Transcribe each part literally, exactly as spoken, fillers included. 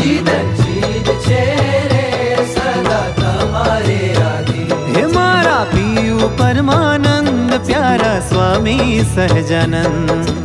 चीज चीज छे रे सदा तमारे आधीन। हे मारा पियु परमानंद प्यारा स्वामी सहजानंद।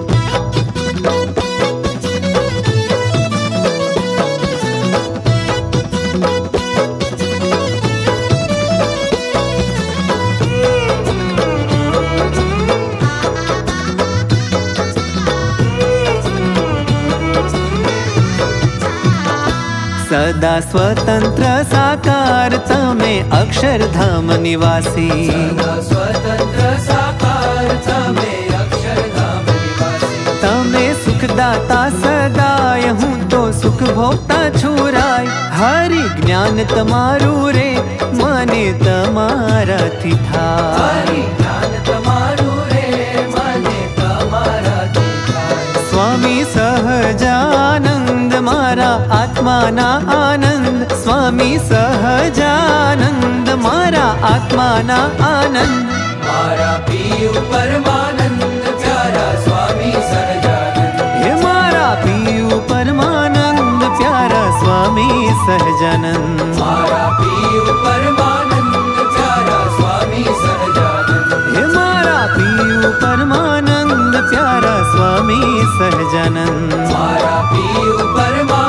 सदा स्वतंत्र साकार तमे अक्षरधाम निवासी। सदा स्वतंत्र साकार तमे अक्षरधाम निवासी। तमे सुखदाता सदाय हूँ तो सुख भोगता छुराय। हरि ज्ञान तमारू रे मने तमाराथी थाय। हरि ज्ञान तमारू रे मने तमाराथी थाय। स्वामी सहजानंद मारा आत्माना आनंद। स्वामी सहजानंद मारा आत्माना आनंद। मारा पियु परमानंद प्यारा स्वामी सहजानंद। हे मारा पियु परमानंद प्यारा स्वामी सहजानंद। मारा पियु परमानंद प्यारा स्वामी सहजानंद। हे मारा पियु परमानंद प्यारा स्वामी सहजानंद। मारा पियु परमानंद